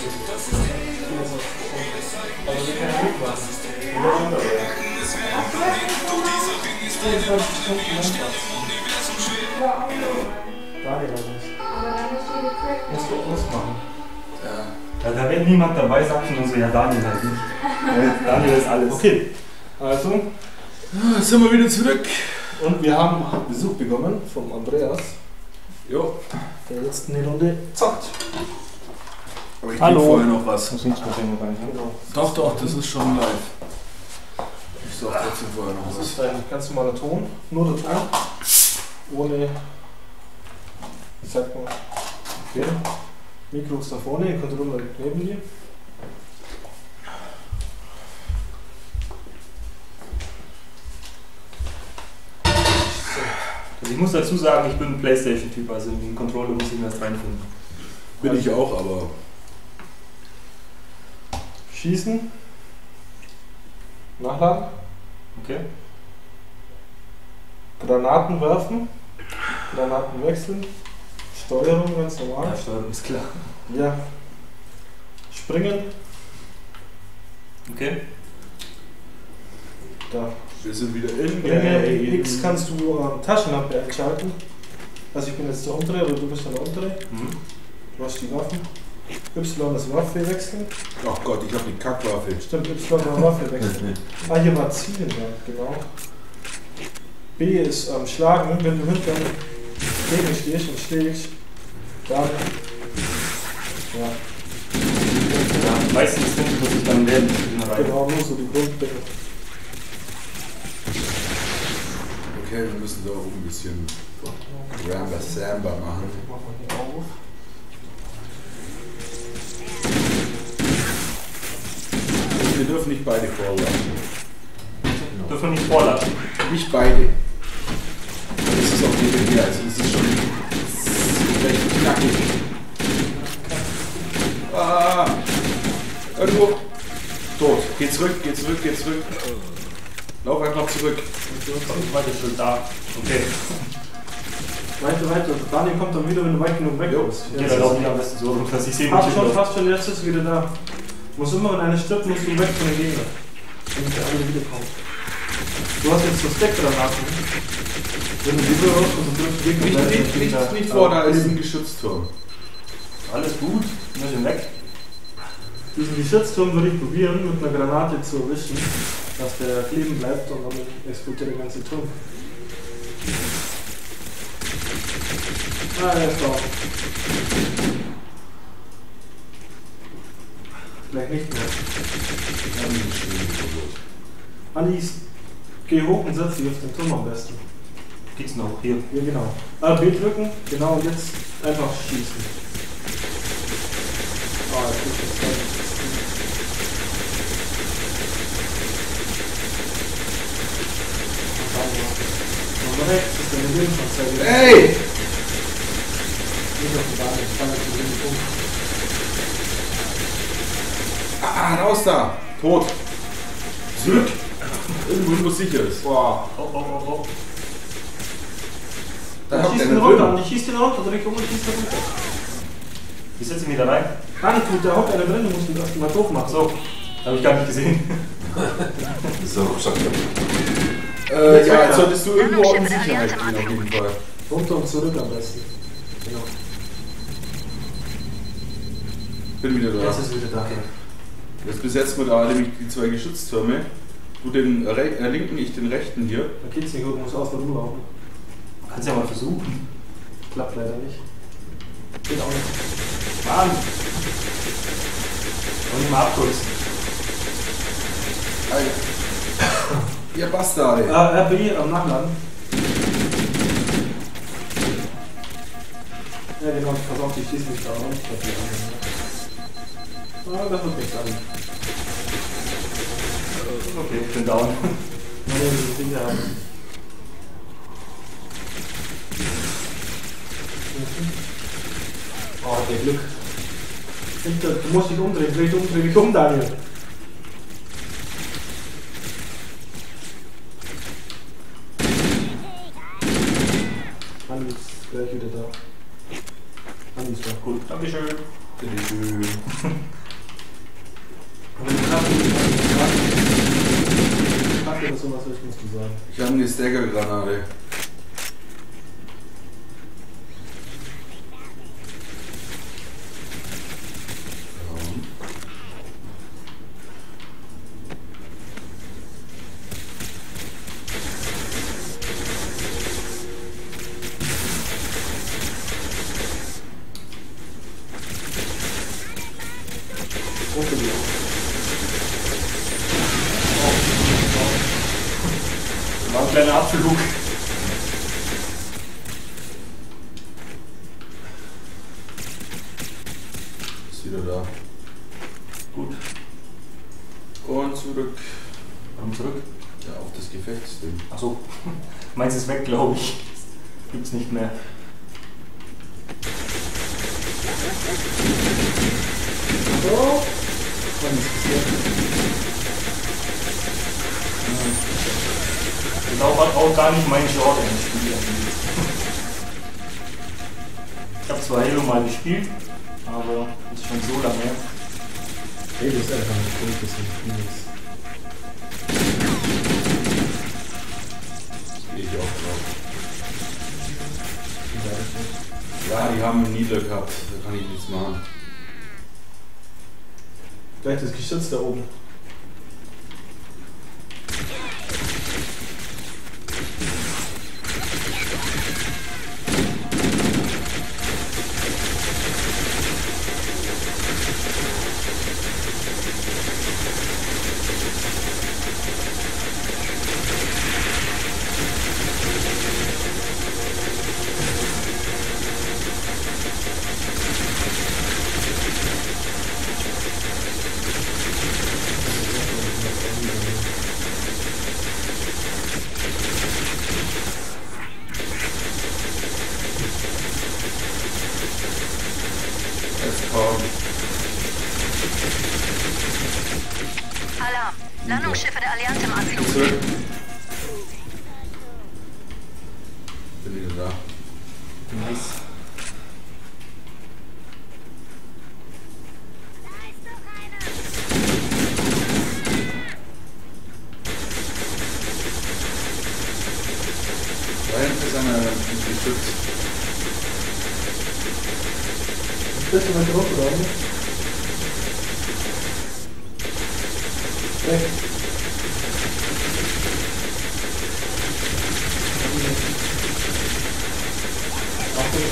Aber wir können gut machen. Daniel also nicht. Musst du ausmachen. Ja. Ja, da wenn niemand dabei sagt schon so, ja Daniel halt nicht. Daniel ist alles. Okay, also. Jetzt sind wir wieder zurück. Und wir haben Besuch bekommen vom Andreas. Jo. Der jetzt eine Runde zockt. Aber ich Hallo. krieg vorher noch was. Das nichts mit dem gar nicht. Genau. Doch, das ist schon live. Ich sag trotzdem vorher noch Das was. ist ein ganz normaler Ton. Nur der Ton. Ohne. Ich sag mal. Okay. Mikro ist da vorne, Controller liegt neben dir. Also ich muss dazu sagen, ich bin ein Playstation-Typ, also in den Controller muss ich mir erst reinfinden. Bin ich auch, aber. Schießen. Nachladen. Okay. Granaten werfen. Granaten wechseln. Steuerung ganz normal. Ja, Steuerung ist klar. Ja. Springen. Okay. Da. Wir sind wieder in Springen. X kannst du Taschenlampe einschalten. Also ich bin jetzt der untere, aber du bist dann der untere. Du hast die Waffen. Y ist Waffe wechseln. Ach Gott, ich hab die Kackwaffe. Stimmt, Y war Waffe wechseln. Ah, hier war Zielen, ja, genau. B ist Schlagen, wenn du hinter gegen stehst und schlägst, dann. Ja. Ja, meistens muss ich dann werden. Genau, nur so die Grunddinge. Okay, wir müssen da auch ein bisschen Ramba Samba machen. Machen wir hier auf. Wir dürfen nicht beide vorladen. Dürfen wir nicht vorladen. Nicht beide. Das ist auch nebenher, also das ist schon recht knackig. Ah! Irgendwo. Tot. Geh zurück, geh zurück, geh zurück. Lauf einfach zurück. Warte, schon da. Okay. Weiter. Daniel kommt dann wieder, wenn du weit genug weg bist. Okay, dann laufen wir am besten so rum, dass ich sehe, Fast schon, jetzt ist wieder da. Muss immer, wenn eine stirbt, musst du weg von den Gegnern. Damit der andere wiederkommt. Du hast jetzt das Deckgranaten. Wenn du die raus und drückst Gegner Nicht vor, da ist ein Geschützturm. Alles gut, wir sind weg. Diesen Geschützturm würde ich probieren, mit einer Granate zu erwischen, dass der kleben bleibt und dann explodiert der ganze Turm. Ah, er ist drauf. Vielleicht nicht mehr. Alice, geh hoch und setz dich auf den Turm am besten. Geht's noch? Hier. Ja, genau. B drücken, genau, und jetzt einfach schießen. Ah, das ist jetzt toll. Und rechts ist eine Lebensanzeige. Hey! Nicht auf die Bahn, ich kann nicht den Punkt. Ah, raus da! Tot! Zurück! Irgendwo, wo es sicher ist. Boah. Oh. Da Ich habt schieß ihr den einen runter drin. und ich schieß den runter, drück um und schieß den runter. Wie setze ich mich da rein? Gar nicht gut, da hockt einer drin, du musst ihn erst mal doof machen. So, habe ich gar nicht gesehen. So, schon. Ja, jetzt solltest du irgendwo in Sicherheit gehen auf jeden Fall. Runter und zurück am besten. Genau. Bin wieder da. Jetzt ist wieder da. Jetzt besetzen wir da nämlich die zwei Geschütztürme. Du den linken, ich den rechten hier. Da geht's nicht gut, muss außen rumlaufen. Kannst ja mal versuchen. Klappt leider nicht. Geht auch nicht. Mann! Und nicht mal abkürzen. Alter. Ihr Bastarde. RB am Nachladen. Ja genau, pass auf, die schießen mich da auch nicht. Ah, das wird nichts an. Okay, ich bin down. Mal die Sicherheit. Oh, der Glück. Du musst dich umdrehen, dreh dich um, Daniel. Andi ist gleich wieder da. Andi ist da. Gut, dankeschön. Bitteschön. Aber die Kaffee oder sowas, was musst du sagen? Ich habe eine Stagger-Granate. War ein kleiner Abflug. Ist wieder da. Gut. Und zurück. Warum zurück? Ja, auf das Gefechtsding. Achso. Meins ist weg, glaube ich. Gibt's nicht mehr. So. Kann nichts passieren. Das ist auch gar nicht mein Genre im Spiel. Ich habe zwar Halo mal gespielt, aber das ist schon so lange her. Hey, das ist einfach ein Grund, das ist nichts. Gehe ich auch drauf. Ja, die haben einen Nieder gehabt. Da kann ich nichts machen. Gleich das Geschütz da oben. Alarm! Landungsschiffe der Allianz im Anflug. Zurück. Bin wieder da. Nice. Da hinten ist einer geschützt. Bist du mal drauf oder nicht? Weg. Achtung.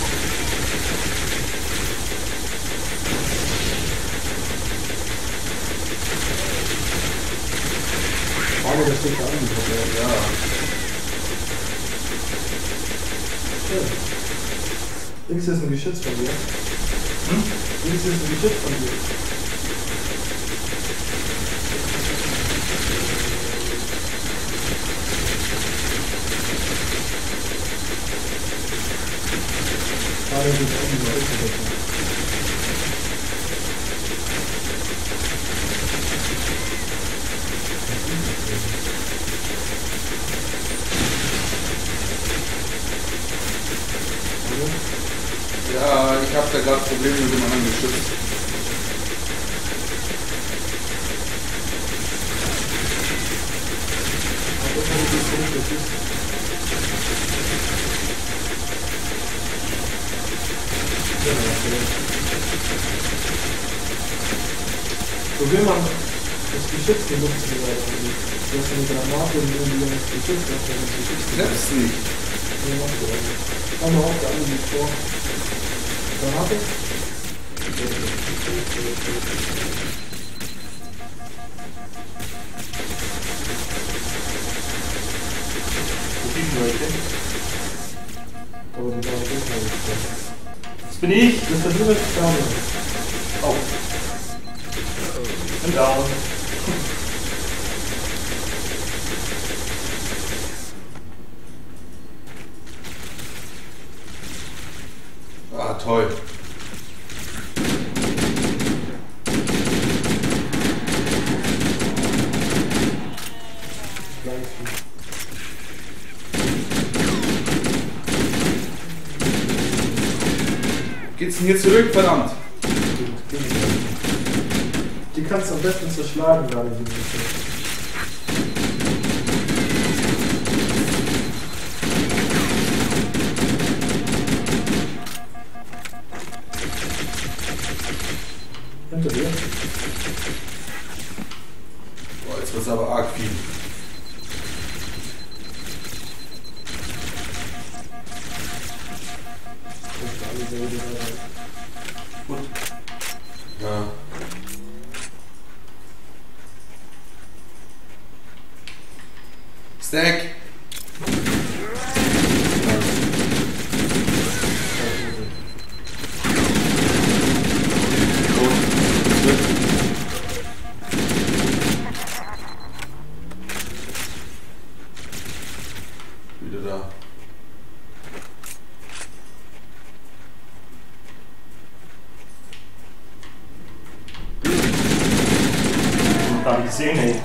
Frage, das steht da angekommen. Ja. Schön. Links ist ein Geschütz von dir. Links ist ein Geschütz von dir. Gerade geht es auch über Rückendeckung. Ja, ich habe da gerade Probleme mit dem anderen Geschütz. Probier mal das Geschütz in die Luft zu leiten. Du hast eine Granate und irgendwie das Geschütz, das Geschütz. Selbst nicht. Nee, machst du auch nicht. Einmal auf, der andere liegt vor. Granate? Wo fliegen Leute? Aber die waren hoch. Das bin ich! Das ist der dritte Stadion. Oh. Bin down. Ah, toll. Geht's denn hier zurück, verdammt? Die kannst du am besten zerschlagen, gerade die Munition. Hinter dir. Boah, jetzt wird's aber arg viel. Gut. Ja. Stack! Wieder da. Gar nicht gesehen, ey.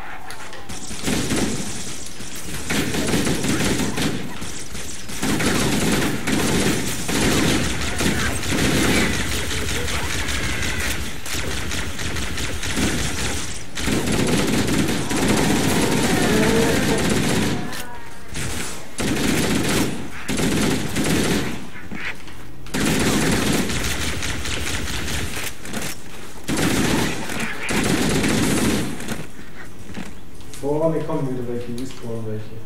Vorne kommen wieder welche, respawnen welche.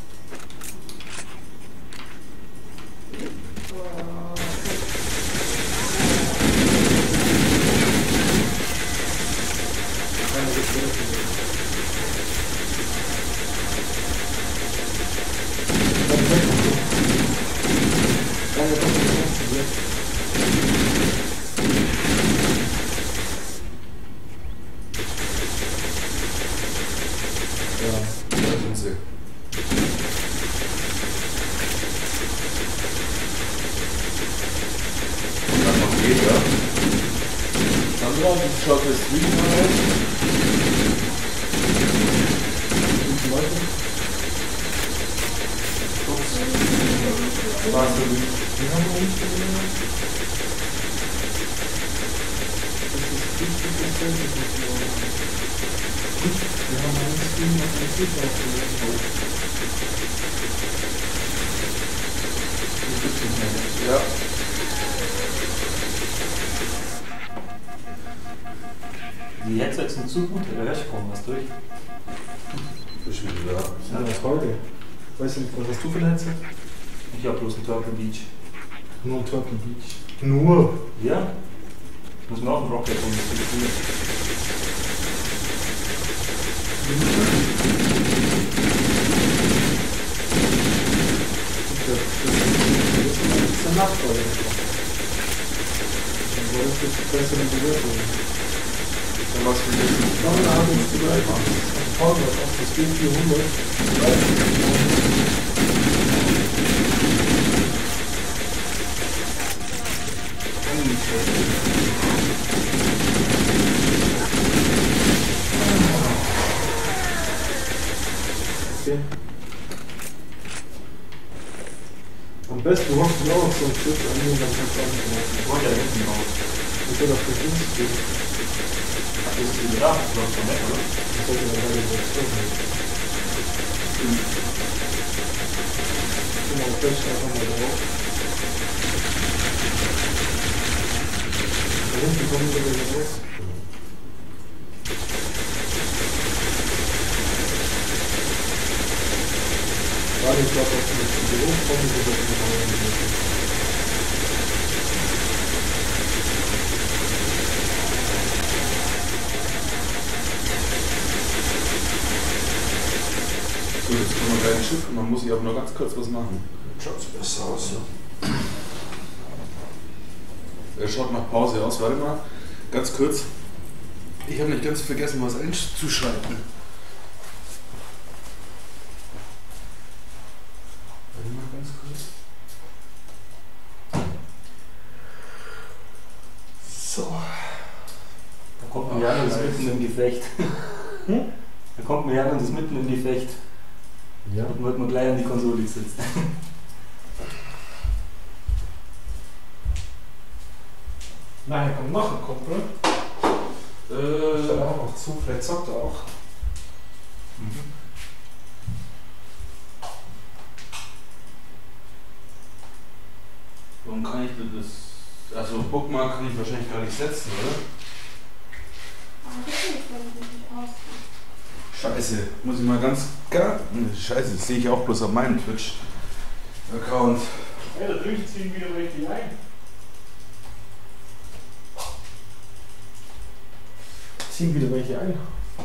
Da sind sie. Und dann noch jeder. Sandra, wie schaut das Stream aus? Warst du nicht? Ja. Die Headsets sind zu gut, da hörst du kaum was durch. Bist wieder da. Ja, das heute. Weißt du nicht, was hast du für ein Headset? Ich hab bloß einen Turtle Beach. Nur ein Turtle Beach. Nur? Ja? Muss man auch einen Rocket und das telefoniert. Das ist eine Nachfolge. Dann wolltest du die bessere Bewertung. Dann was für dich? Dann haben wir uns die Leute auf Pause auf das G400. Okay. Am besten hockst du auch so ein Stück an mir, dann kannst du auch nicht machen. Ich wollte ja hinten raus. Das soll doch für uns gehen. Das ist wieder da, das läuft schon weg, oder? Das sollte dann keine Reaktion haben. Guck mal, flash einfach mal drauf. Da hinten kommen wir wieder raus. Gerade ich glaube, dass wir zum Büro kommen, wir das in den So, jetzt kommen wir gleich ins Schiff und man muss hier aber noch ganz kurz was machen. Schaut's besser aus, ja. Er schaut nach Pause aus. Warte mal, ganz kurz. Ich habe nicht ganz vergessen, was einzuschalten. Warte mal ganz kurz. So. Da kommt mir ja das mitten im Gefecht. Da kommt mir ja das mitten im Gefecht. Ja. Und wird man gleich an die Konsole sitzt. Nein, komm noch ein Kumpel. er auch noch zu, vielleicht zockt er auch. Warum kann ich das? Also Bookmark kann ich wahrscheinlich gar nicht setzen, oder? Scheiße, muss ich mal ganz gar. Scheiße, das sehe ich auch bloß auf meinem Twitch-Account. Ja, da durchziehen wieder richtig ein. Ziehen wieder welche ein.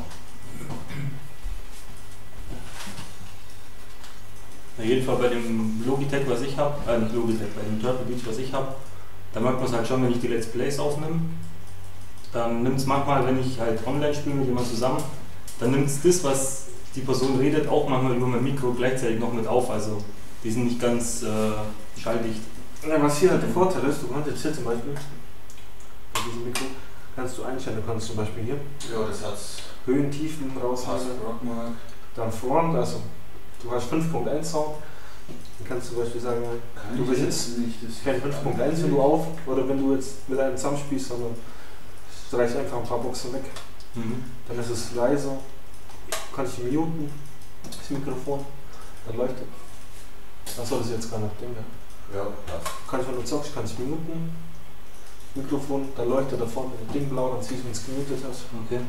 Na, jedenfalls bei dem Logitech, was ich habe, nicht Logitech, bei dem Turtle Beach, was ich habe, da merkt man es halt schon, wenn ich die Let's Plays aufnehme. Dann nimmt es manchmal, wenn ich halt online spiele mit jemandem zusammen, dann nimmt es das, was die Person redet, auch manchmal über mein Mikro gleichzeitig noch mit auf. Also die sind nicht ganz schalldicht. Ja, was hier halt der Vorteil ist, du kannst jetzt hier zum Beispiel, bei diesem Mikro, kannst du einstellen, du kannst zum Beispiel hier Ja, das hat's. Höhen, Tiefen raushauen. Rockmark. Dann Front, also du hast 5.1 Sound, dann kannst du zum Beispiel sagen, du willst jetzt nicht das. kein 5.1 wenn du auf, oder wenn du jetzt mit einem zusammenspielst, sondern streich einfach ein paar Boxen weg. Dann ist es leiser, du kannst dich muten, das Mikrofon, dann leuchtet. Dann soll es jetzt gar nicht denken. Ja, passt. Kannst, wenn du zockst, kannst du muten, Mikrofon, dann leuchtet da vorne das Ding blau, dann siehst du, wenn es gemutet ist. Okay.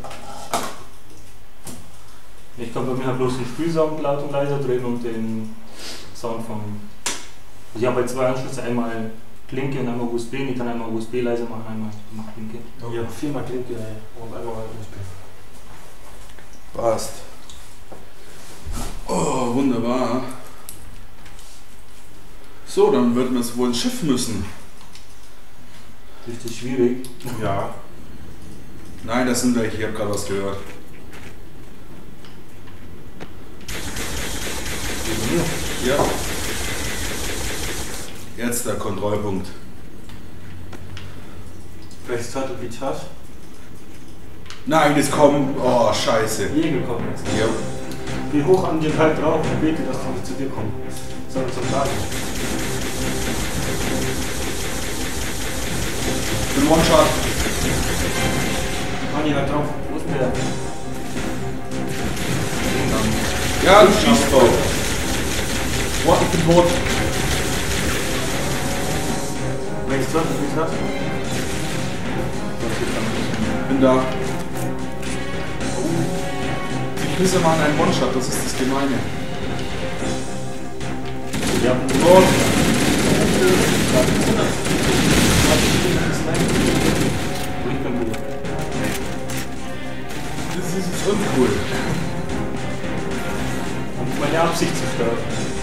Ich kann bei mir halt bloß den Spielsound laut und leiser drehen und den Sound vom. Also ich habe halt zwei Anschlüsse, einmal Klinke und einmal USB. Ich kann einmal USB leise machen, einmal Klinke. Ja, 4-mal Klinke und einmal USB. Passt. Oh, wunderbar. So, dann wird man es wohl ins Schiff müssen. Richtig schwierig. Ja. Nein, das sind welche, ich habe gerade was gehört. Ja. Jetzt der Kontrollpunkt. Welches Turtle Beach hast? Nein, das kommt. Oh, scheiße. Jäger kommt jetzt. Ja. Geh hoch an den Teil drauf und bete, dass die nicht zu dir kommen. Sondern zum Laden. Für den One-Shot. Manni halt drauf. Wo ist denn der? Ja, du schießt drauf. What, ich bin tot. Welches Turtle Beach hast? Bin da. Die Küsse machen einen One-Shot, das ist das Gemeine. Ja, Und ich bin gut. das ist uncool. Und meine Absicht zu stören.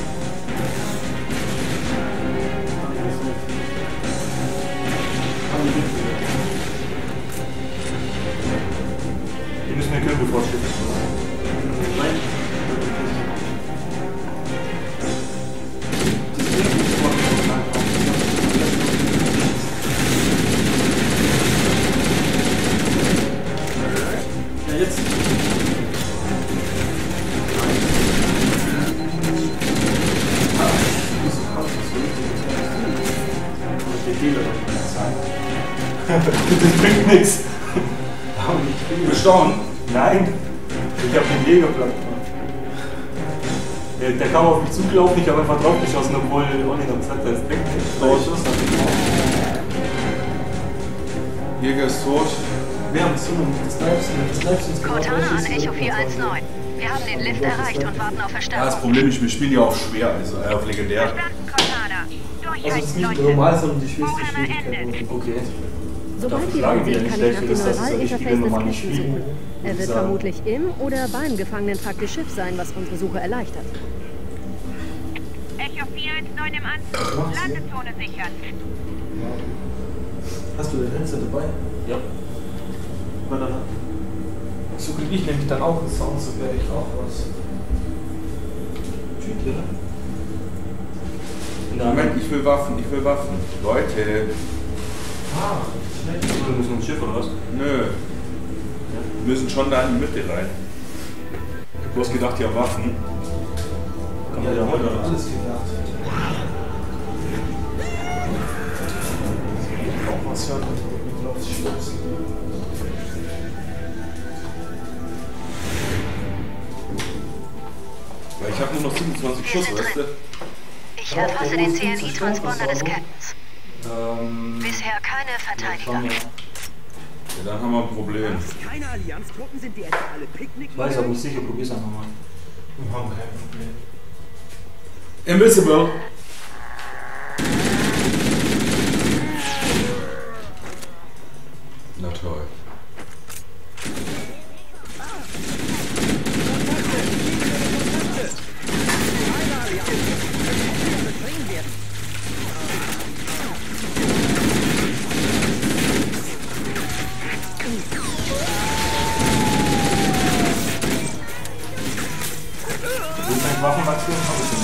Die müssen mir Kürbel vorstellen. Nein. Ja, jetzt. Das bringt nichts. Bestaunen. Nein, ich habe den Jäger platt gemacht. Der kam auf mich zugelaufen, ich habe einfach drauf geschossen, obwohl Olli noch gesagt hat, das bringt nichts. Jäger ist tot. Wir haben zu das Livestream Cortana an Echo 419. Wir haben den Lift erreicht und warten auf Ja, das Verstärkung. Problem ist, wir spielen ja auf schwer, also auf legendär. Verstanden, Cortana. Also es ist Durchhalten, nicht Leute. normal, sondern die schwerste Warhammer Schwierigkeit. endet. Okay. Sobald die Frage, Welt wie sieht, eine kann ich nach schlechte dem ist, dass das Neural-Interface Spiele des normal nicht Captain spielen, suchen. Er würde wird ich sagen. vermutlich im oder beim Gefangenentruck des Schiffs sein, was unsere Suche erleichtert. Echo 419 im Anzug. Landezone sichern. Hast du den Headset dabei? Ja. Weil dann, so kriege ich nämlich dann auch einen Sound, so werde ich auch was. Tüte, ne? Moment, ich will Waffen, Leute, Ah, schlecht. Wir müssen ins Schiff oder was? nö. Wir müssen schon da in die Mitte rein. Du hast gedacht, ja Waffen. Kann Ja, man da ja haben wir heute. alles gedacht. Auch was hört, glaube ich, Schluss. habe nur noch 27 Schuss, weißt du? Ich erfasse den CNI-Transponder des Captains. Bisher keine Verteidiger. Ja, dann haben wir ein Problem. Keine Allianztruppen, sind die etwa alle Picknick? Ich weiß aber nicht sicher, probier's einfach mal. Wir haben kein Problem. Invisible. Na toll. Waffenaktion habe ich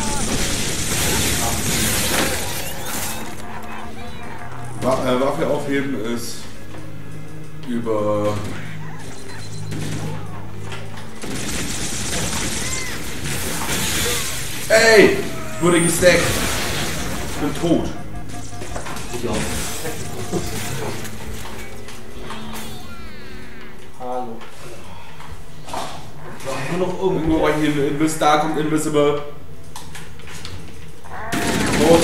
nicht. Waffe aufheben ist über... Ey! Wurde gestackt! Ich bin tot. Ich auch. Hallo. Nur noch Irgendwo war hier Invisible. Da kommt Invisible. Tot.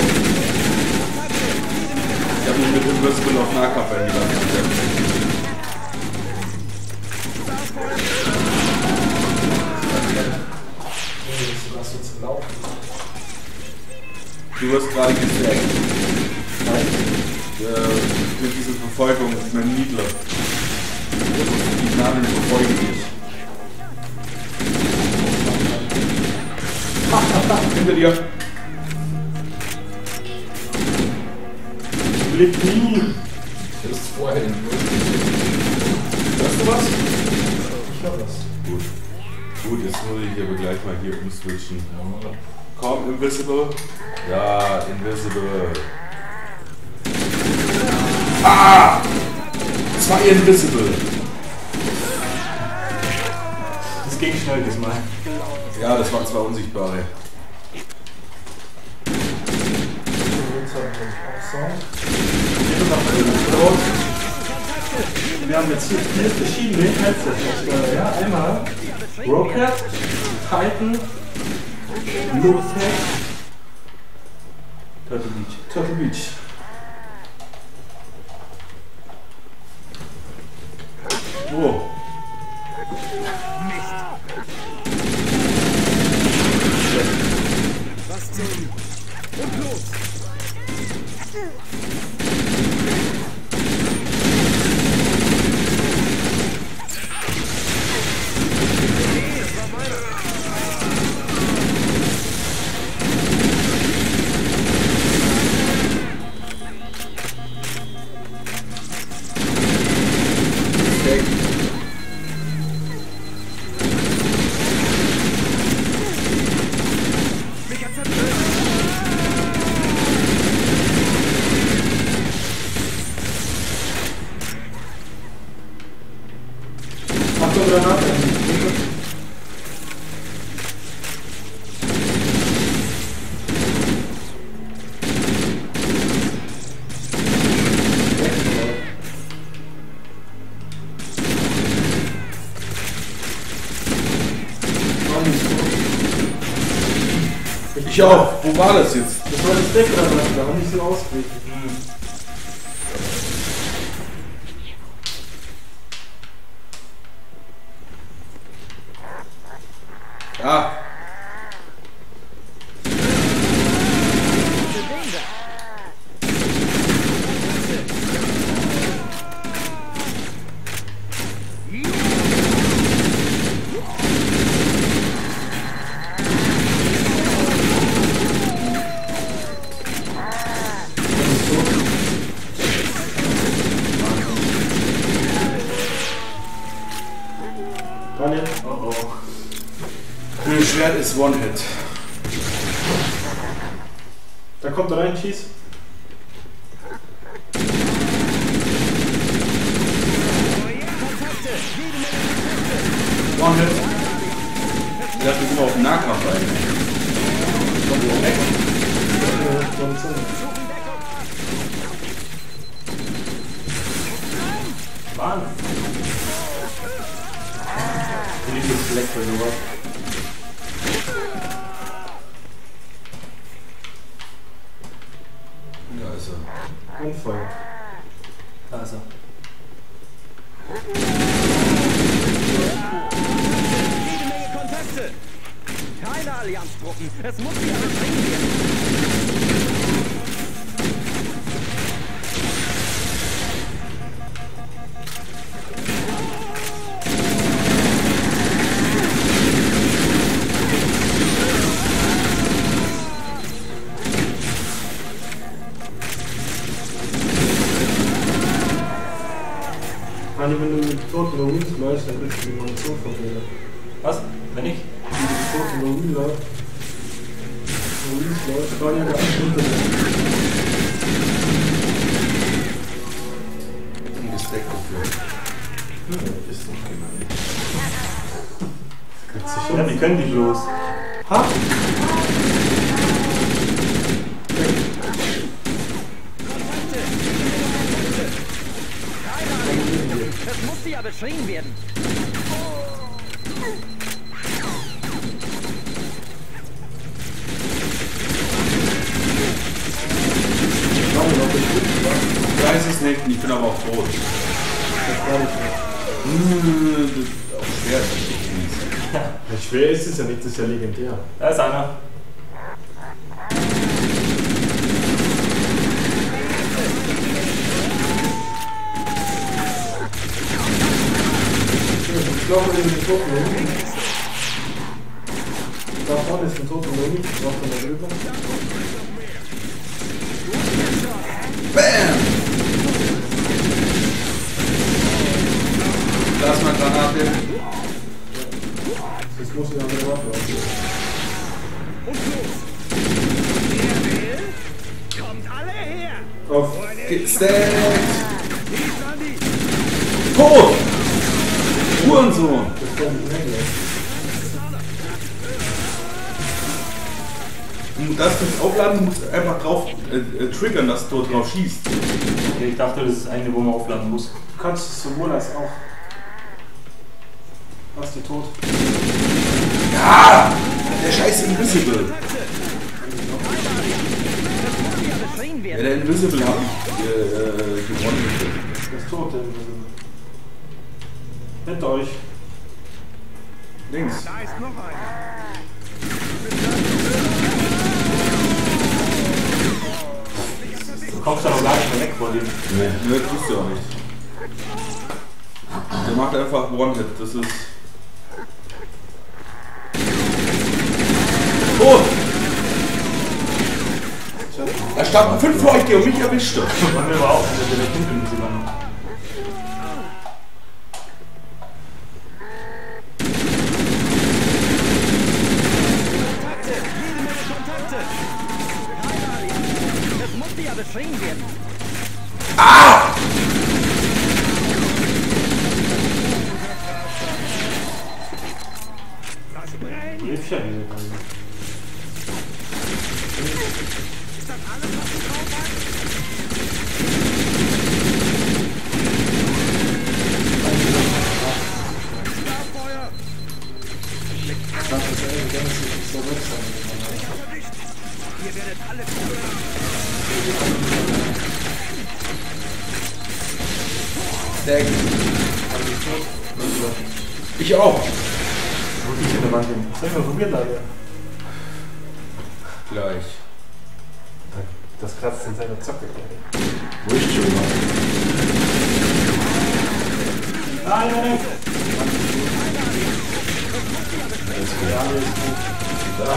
Ich hab mich mit Invisible auf Nahkampf eingeladen. Lass uns laufen. Du wirst gerade gestackt. Mit dieser Verfolgung mit meinem Niedler. Die Namen verfolgen dich. Hinter dir. Blick nie. Das ist vorher in Hörst du was? Ich hab das. Gut. Gut, jetzt muss ich aber gleich mal hier umswitchen. Komm, Invisible. Ja, Invisible. Ah! 2 Invisible. Das ging schnell diesmal. Ja, das waren 2 Unsichtbare. Wir haben jetzt hier 4 verschiedene Headset-Hersteller. Ja? Einmal Rocket, Titan, Logitech, Turtle Beach. Turtle Beach. Oh. Was zum... Und los! Achtung, Granate. Ich auch. Wo war das jetzt? Das war das Deckgranate, da haben nicht so ausgewichen. Ah. Daniel? Oh oh. Das Schwert ist One-Hit. Da kommt rein, schieß. One-Hit. Ich dachte, wir sind auf den Nahkampf eigentlich. Kommt wieder weg. Mann. Ich liebe das Black für sowas. Allianztruppen. Es muss sie aber bringen werden. Hani, wenn du mit toten Ruins läufst, dann kriegst du die Munition von mir. Was? Wenn ich? Toten Ruins läuft, kann ja gar nicht runter. Ein Gesteckt dafür. Ist doch keiner. Ja, die können die bloß. Ha? Es muss sie aber beschrien werden. Ich weiß es nicht, ich bin aber auch tot. Das war nicht mehr. Auch schwer ist Ja, schwer ist es ja nicht, das ist ja legendär. Da ist einer. Ich glaube, wir sind toten Ruins. Da vorne ist ein toter Ruins, ich brauche eine Lösung. BAM! Plasma-Granate. Das muss ich an der Waffe aufnehmen. Und los! Wer will? Kommt alle her! Auf Gesteckt! Islandi! Tot! Hurensohn! Das kommt nicht mehr gleich. Du darfst nicht aufladen, du musst einfach drauf triggern, dass du drauf schießt. Okay, ich dachte, das ist eine, wo man aufladen muss. Du kannst es sowohl als auch. Lass die tot. Ja! Der scheiß Invisible! Es muss sie aber beschrien Ja, werden. der Invisible hat mich gewonnen. Das ist tot, der Invisible. Hinter euch. Links. Da ist noch einer. Du kommst da noch gar nicht mehr weg vor dem. Nee, das tust du auch nicht. Der macht einfach One-Hit, das ist... Tot! Da standen 5 vor euch, die mich erwischt hat. Wollen wir aber auch, wenn wir hinten sie waren. Kontakte! Jede Menge Kontakte! Keine Allianz! Es muss sie aber beschrien werden. Das brennt! Hilft ja nicht. Ist das alles, was du drauf hast? Starfeuer! Das ist ja ganz so wirksam. Ihr werdet alle verhören! Deck. Ich auch. Wo liegt denn der Wand hin? Das haben wir probiert, leider. Gleich. Das kratzt in seiner Zocke. Wo ist schon mal? Nein, nein, nein! Ja, alles gut. Da.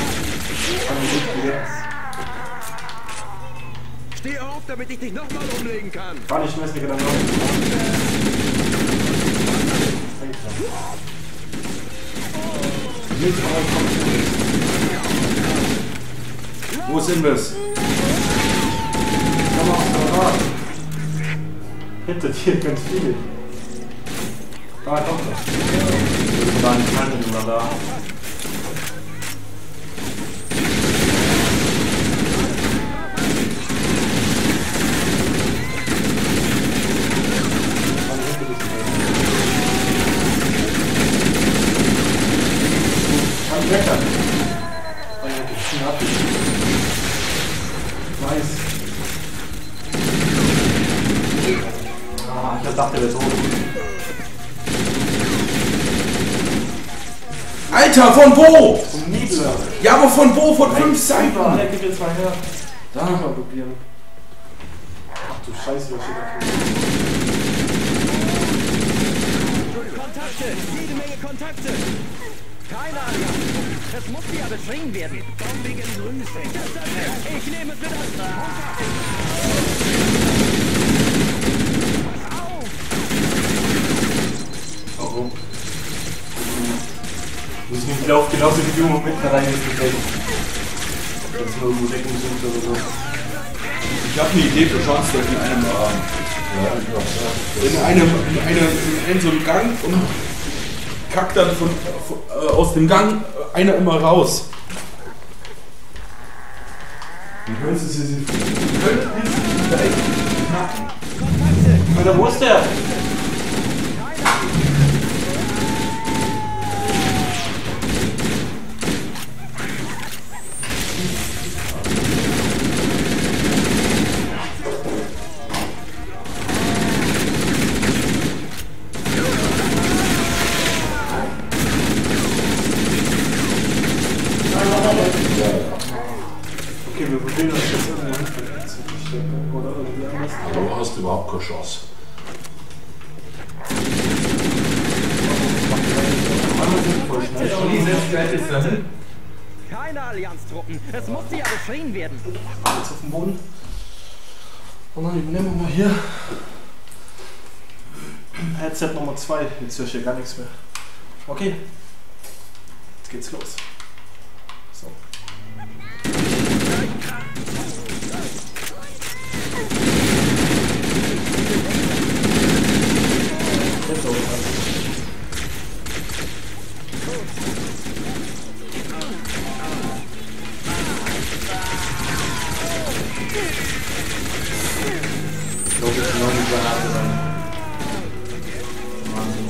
Steh auf, damit ich dich nochmal umlegen kann! War nicht mehr, gerade noch. Wo sind wir's? Komm auf den Rad. Hinter dir ganz viele. Da kommt er. Wir waren nicht mehr da. Kann klettern. Knapp. Nice. Ah, ich dachte, der wäre tot. Alter, von wo? Vom Niebler. Ja, aber von wo? Von 5 Seiten. Der gibt jetzt mal her. Da mal probieren. Ach du Scheiße, was steht da? Kontakte, jede Menge Kontakte. Keine Ahnung. Das muss ja beschrien werden. Bombigen Grünstein. Ich nehme es mit an. Pass auf! Warum? Ich laufe genauso wie du mit da rein ins Gefäß. Das ist nur irgendwo Deckungssucht oder so. Ich habe eine Idee für Chance, dass in einem in so einem Gang und kackt dann aus dem Gang einer immer raus. Dann können Sie sich vielleicht knacken. Alter, wo ist der? Okay, wir probieren das jetzt irgendwo hinzustecken oder irgendwie anders. Aber du hast überhaupt keine Chance. Keine Allianztruppen. Es muss ja beschrien werden. Jetzt auf dem Boden. Und dann nehmen wir mal hier. Headset Nummer 2. Jetzt höre ich hier gar nichts mehr. Okay. Jetzt geht's los. So. Jetzt auch alles. Ich glaube, das ist noch eine Granate rein. Wahnsinn.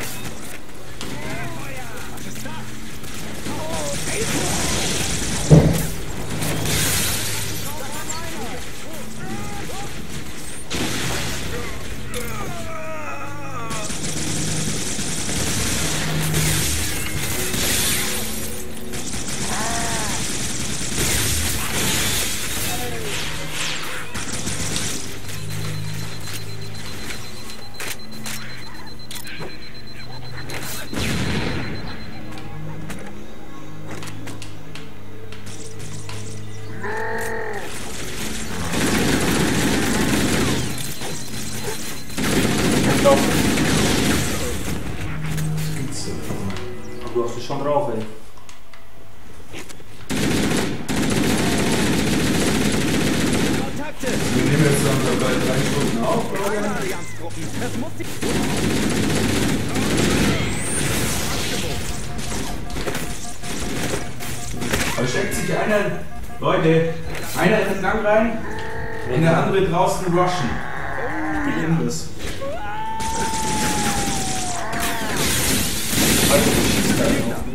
Du hast es schon drauf, ey. Kontakte. Wir nehmen jetzt dann dabei 3 Stunden auf. Keine Allianztruppen. Es muss die... Versteckt sich einer, Leute, einer in den Gang rein und der andere draußen rushen. Wie Imbiss. Also, du schießt da noch nicht.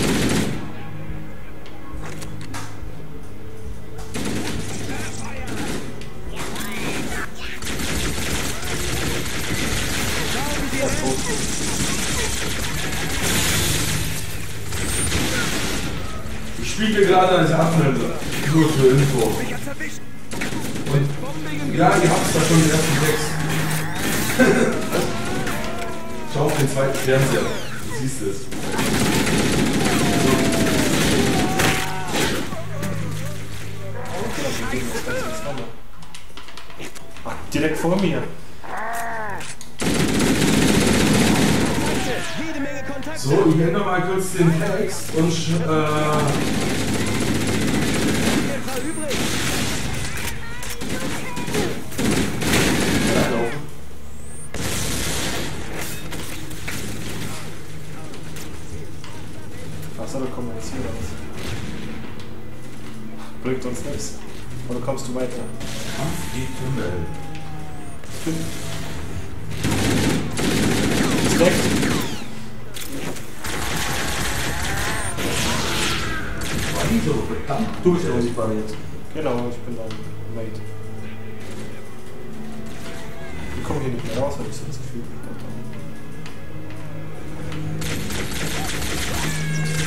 Ich spiele gerade als Abmelder. Nur zur Info. Und ja, ihr habt da schon die ersten 6. Schau auf den zweiten Fernseher. Du siehst es. Ach, direkt vor mir. Jede Menge Kontakte. So, ich ändere mal kurz den Text und Übrig. Achso, da kommen wir jetzt hier raus. Bringt uns nichts. Oder kommst du weiter? die Tunnel. Ist weg. Du bist der Unsichtbare jetzt. Genau, ich bin dann Mate. Wir kommen hier nicht mehr raus, habe ich so das Gefühl.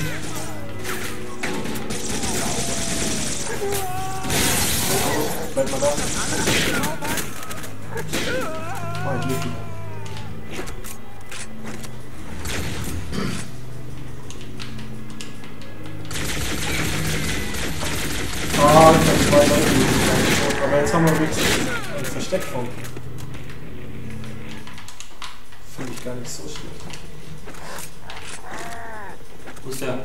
ein Versteck von. Finde ich gar nicht so schlecht. Wo ist der?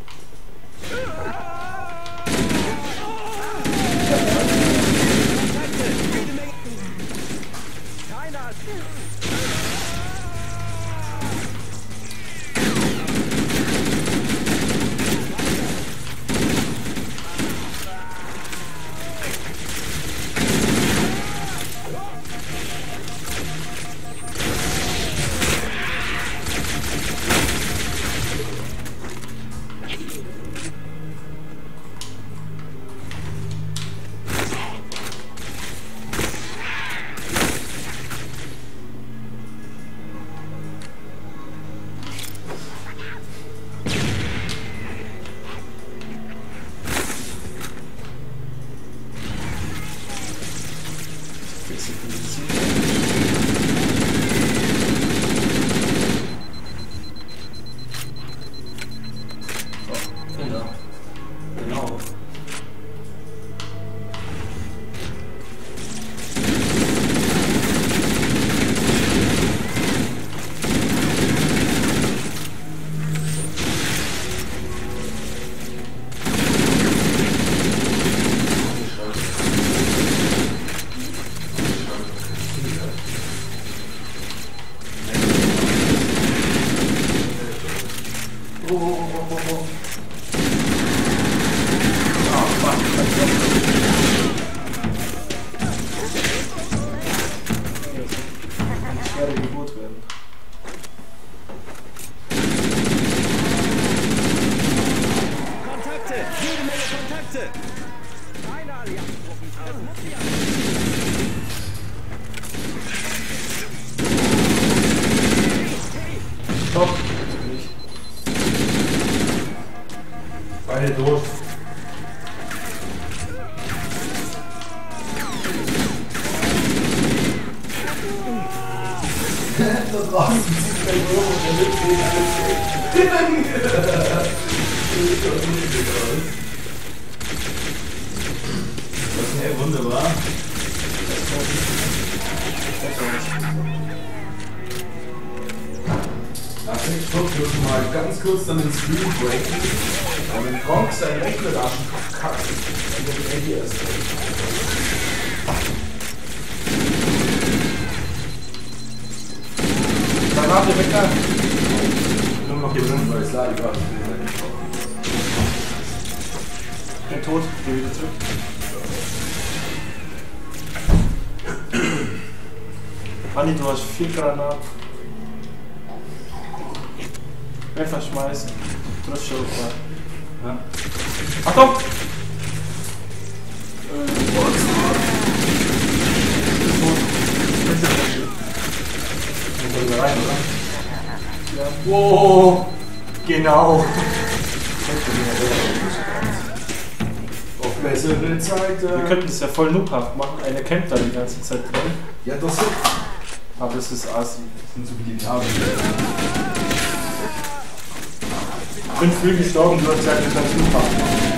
Beide durch. Da draußen sieht der Junge und der mitgeht alles hey, wunderbar. Ich muss mal ganz kurz dann den Screen breaken, weil wenn Gronk seinen Rechner da schon verkackt, dann wird er hier erst. Granate weg da! Nur noch hier drin, weil es lag gerade. Der tot, geh wieder zurück. Andi, du hast 4 Granaten. Einfach schmeißen. Du hast schon gefragt. Ja. Achtung! Rein, oder? Ja. Wow! Genau! Auf bessere Zeiten. Wir könnten es ja voll noobhaft machen. Einer campt da die ganze Zeit drin. Ja, das ist. Aber das ist assi. Das sind so wie die Kabel. Ich bin früh gestorben, du hast gesagt, wir können es noobhaft machen.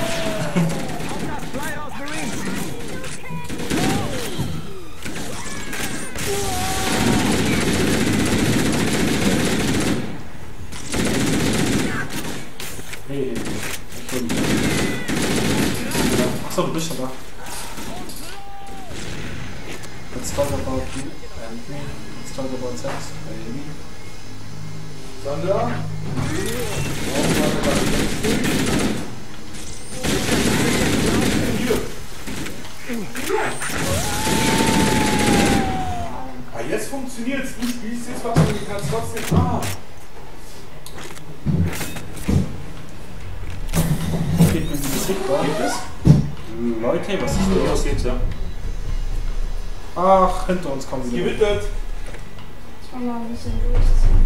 Hey, achso, du bist schon da. Let's talk about you and me. Let's talk about sex, baby. Sandra? Ah, jetzt funktioniert es. Du spielst jetzt was und du kannst trotzdem. Ah! Geht mit dem Musik, war das? Leute, was ist So, denn los los? geht's, ja. Ach, hinter uns kommen sie. Gewittert! Ich kann mal ein bisschen durchziehen.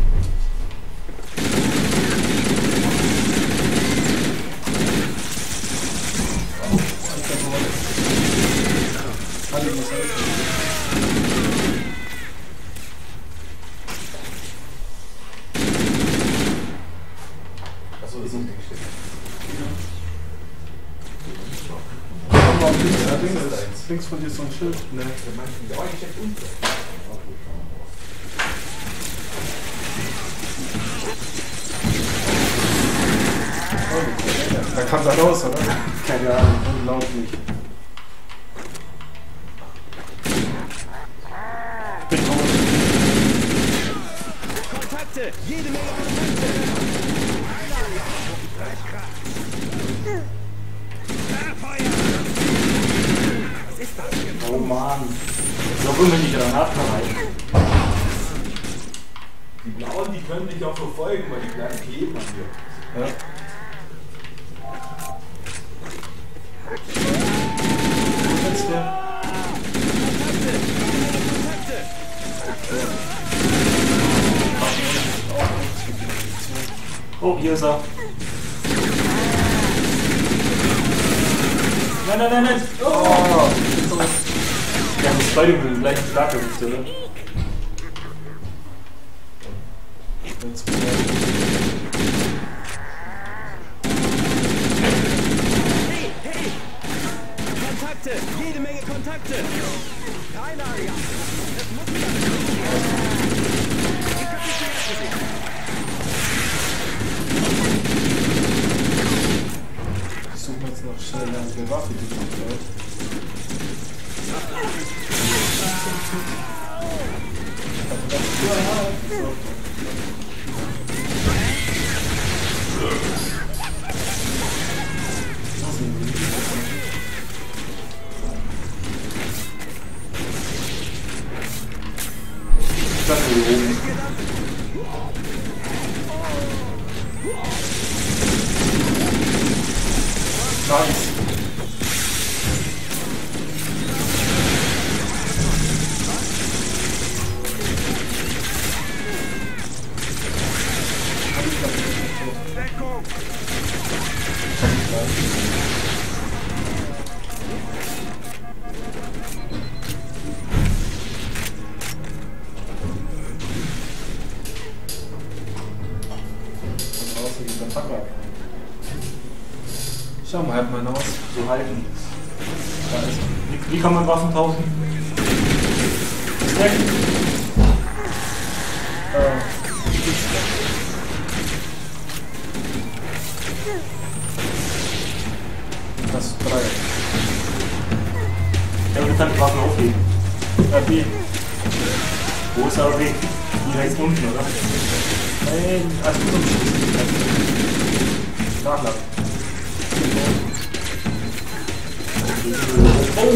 Achso, das ist nicht gestellt. Links von dir ist so ein Schild. Ne. Da kam da raus, oder? Keine Ahnung, unglaublich. Bin raus. Kontakte! Jede Menge Kontakte! Was ist das? Oh Mann. So immer die Granaten rein. Die Blauen, die können dich auch verfolgen, weil die bleiben kleben an dir. Ja. Wo ist der? Oh, hier ist er. Nein, nein, nein, nein. Oh. Wir haben das beide mit dem gleichen Schlag erwischt, oder? Hey, hey! Kontakte! Jede Menge Kontakte! Keine Allianz! Das muss wieder... Ich hab dich zuerst gesehen! Ich suche mir jetzt noch schnell eine Waffe, die gut läuft. Das ist hier oben. Nice. Schau mal halt mal aus. So halten. Da ist er. Wie kann man Waffen tauschen? Stack. Das ist 3. Ja, du kannst die Waffen aufheben. B. Wo ist aber B? Hier rechts unten, oder? Nein, also du kommst Nachladen. Oh!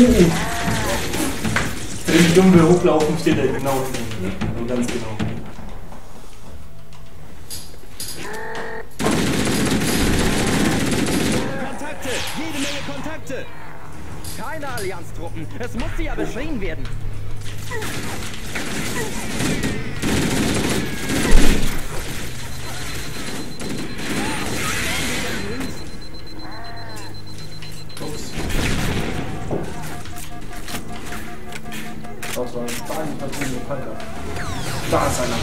Wenn die Dumme hochlaufen, steht er genau unten. Ganz genau. Kontakte! Jede Menge Kontakte! Keine Allianztruppen! Es muss ja beschrien werden! Ups. Das war ein Spargenpatrone Panther. Da ist einer.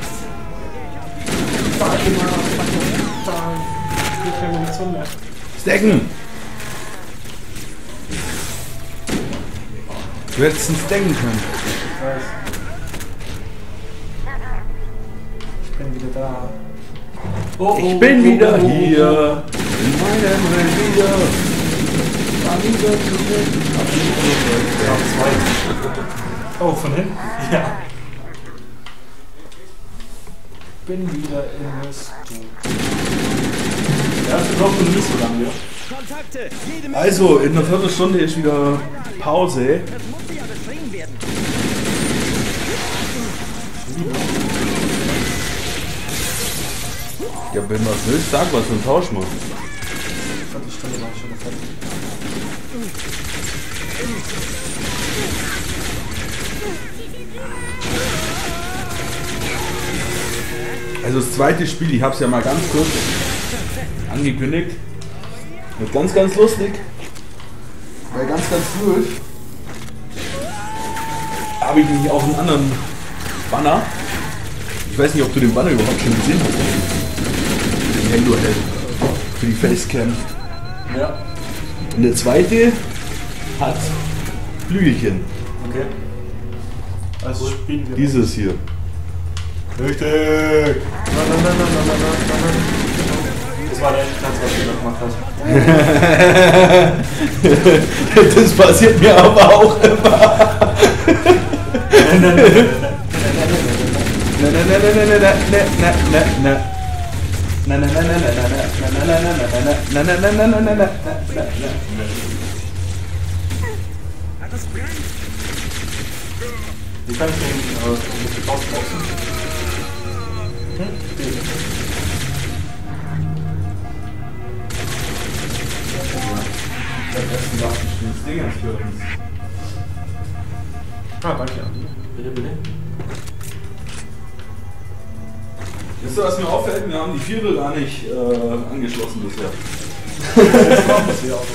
Da ist einer. Da. Hier keine Munition mehr. Stacken! Du hättest ihn stacken können. Ich weiß. Ich bin wieder da. Ich bin wieder hier. In meinem Revier. Ja, 2. Oh, von hinten? Ja. Bin wieder in das Der erste Block und nicht so lange, ja. Kontakte! Jede Menge Also, in einer Viertelstunde ist wieder Pause. Es muss ja beschrien werden! Ja, wenn was willst, sag was und tausch mal. Viertelstunde war ich schon fertig. Also das zweite Spiel, ich habe es ja mal ganz kurz angekündigt. Wird ganz, ganz lustig. Weil ganz blöd. Habe ich nämlich auch einen anderen Banner. Ich weiß nicht, ob du den Banner überhaupt schon gesehen hast. Den Halo-Held für die Facecam. Ja. Und der zweite, hat Flügelchen. Okay. Also spielen wir. Dieses hier. Richtig! Nein. Das war der Endplatz, was du da gemacht hast. Das passiert mir aber auch immer. Wie kann ich den rausboxen? Ah, danke, Andi. Bitte. Wisst ihr, was mir auffällt? Wir haben die Vierer gar nicht angeschlossen bisher. Das machen wir auch.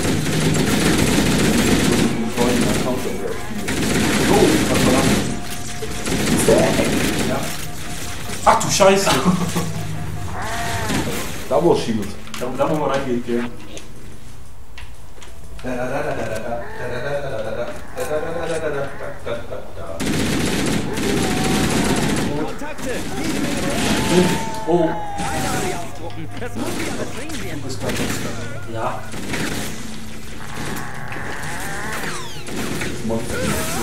Ja. Ach du Scheiße! Double Shield. Da wo man reingeht, gell? Kontakte! Oh! Keine Allianztruppen! Es muss wieder befrien werden! Ja. Monster.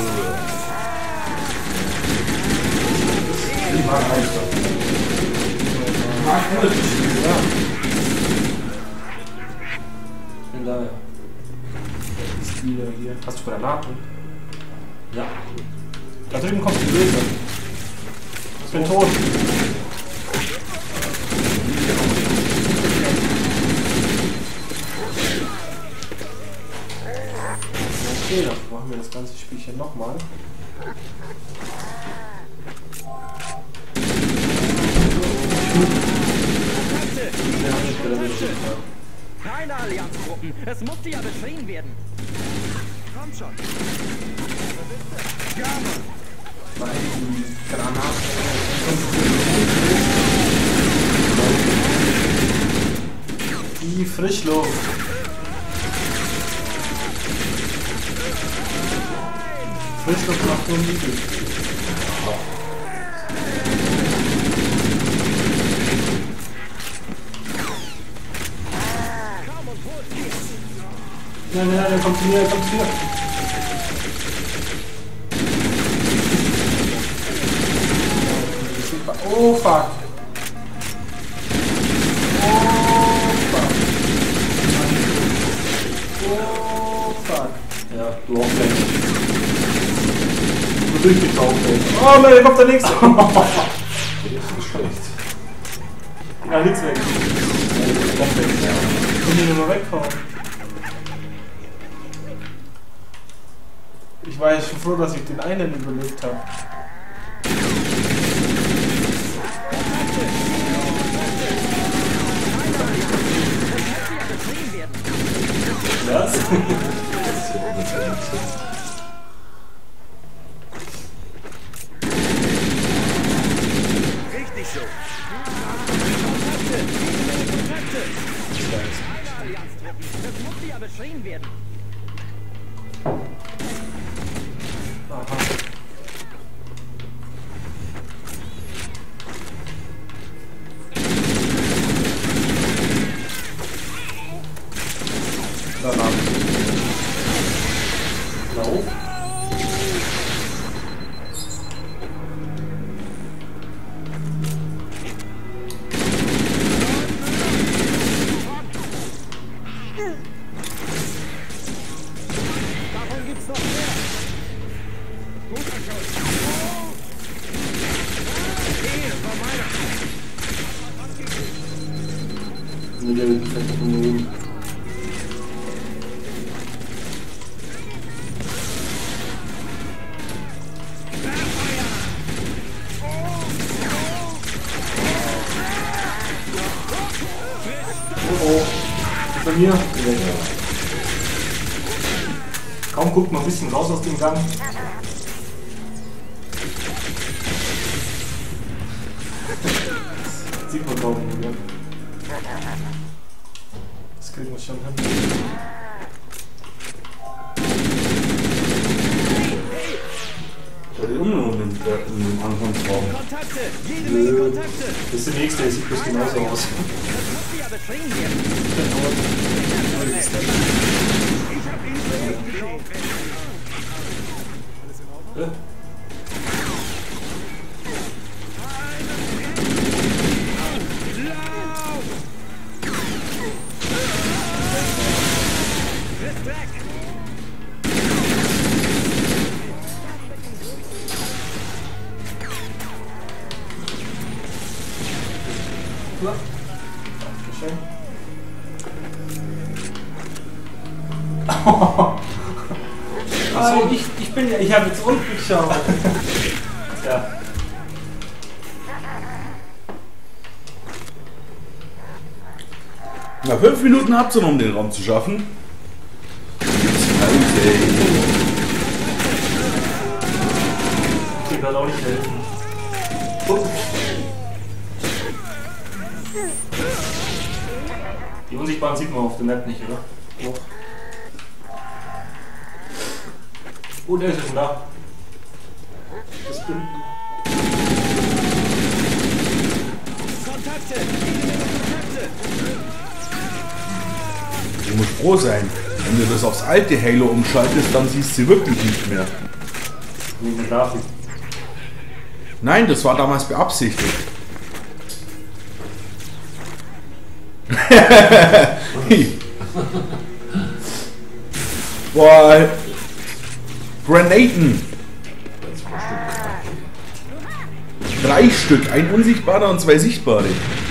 Ich mag einfach. Bin da. Ist wieder hier. Hast du Granaten? Ja. Da drüben kommt die Böse. Ich bin tot. Okay, dann machen wir das ganze Spielchen nochmal. Keine Allianztruppen! Es muss ja befrien werden! Komm schon! Ja, Mann! Die Frischluft. Frischluft macht nur niedrig. Nein, kommt zu mir. Oh fuck. Oh fuck. Ja, du auch gleich. Du durchgetaucht, ey. Oh nein, da kommt der nächste. Ja, nichts weg. Ich will ihn nur weghauen. Ich war ja schon froh, dass ich den einen überlebt habe. Was? Richtig so! Es muss ja beschrien werden! Aha. Danach. Lauf. Davon gibt's noch mehr! Guter Schuss! Okay, das war meiner! Mit der Fette von oben. Oh, bei mir. Kaum guckt man ein bisschen raus aus dem Gang. Sieht man glaube ich nicht. Das kriegen wir schon hin. Unten im Anfangsraum. Kontakte! Jede Menge Kontakte! Das ist der nächste, der sieht bloß genauso aus. Das muss ja beschrieben werden. Ich hab ihn geschehen. Achso, ich habe jetzt unten geschaut. Ja. Na, 5 Minuten habt ihr noch, um den Raum zu schaffen. Ich kann auch nicht helfen. Die Unsichtbaren sieht man auf der Map nicht, oder? Doch. Oh, der ist schon da. Das bin Kontakte! Jede Menge Kontakte! Du musst froh sein. Wenn du das aufs alte Halo umschaltest, dann siehst du sie wirklich nicht mehr. wegen der Grafik. Nein, das war damals beabsichtigt. Boah, Granaten. 3 Stück, ein unsichtbarer und 2 sichtbare.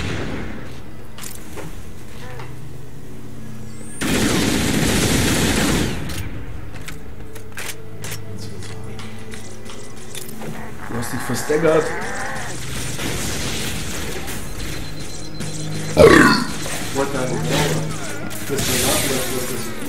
Du hast dich verstaggert. Ich wollte ja nicht glauben. Das ist mir nachgedacht, was das ist.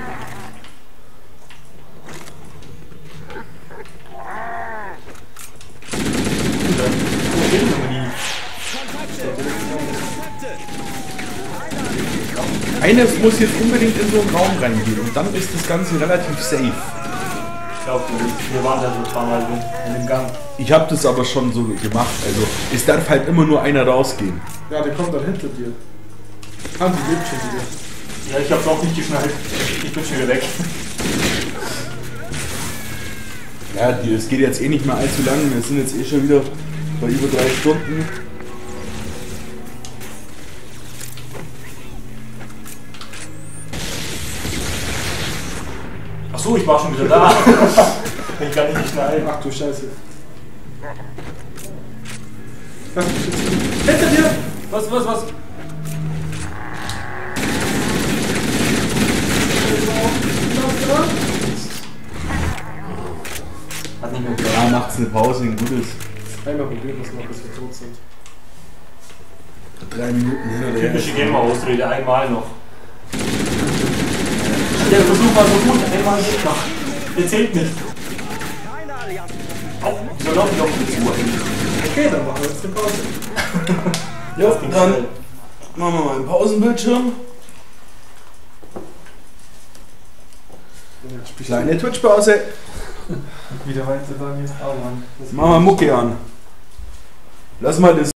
Eines muss jetzt unbedingt in so einen Raum reingehen und dann ist das Ganze relativ safe. Ich glaube, wir waren da so ein paar Mal in dem Gang. Ich habe das aber schon so gemacht, also es darf halt immer nur einer rausgehen. Ja, der kommt dann hinter dir. Hansi lebt schon wieder. Ja, ich hab's auch nicht geschnallt. Ich bin schon wieder weg. Ja, es geht jetzt eh nicht mehr allzu lang, wir sind jetzt eh schon wieder bei über 3 Stunden. Achso, ich war schon wieder da. Ich kann nicht schnallen. Ach du Scheiße. Hinter dir! Was? Hat nicht mehr geklappt. Ja, macht's eine Pause, ein gutes. Einmal probieren wir es noch, bis wir tot sind. 3 Minuten hin oder her. Typische Gamer-Ausrede, einmal noch. Der Versuch war so gut, einmal geht noch. Der zählt nicht. Keine Allianz. Wieso laufe ich auf die Uhr hin? Okay, dann machen wir jetzt eine Pause. Ja, Das ging dann schnell. machen wir mal einen Pausenbildschirm. Kleine Twitch-Pause. Wieder weiter dann jetzt. Oh Mann. Machen wir Mucke an. Lass mal das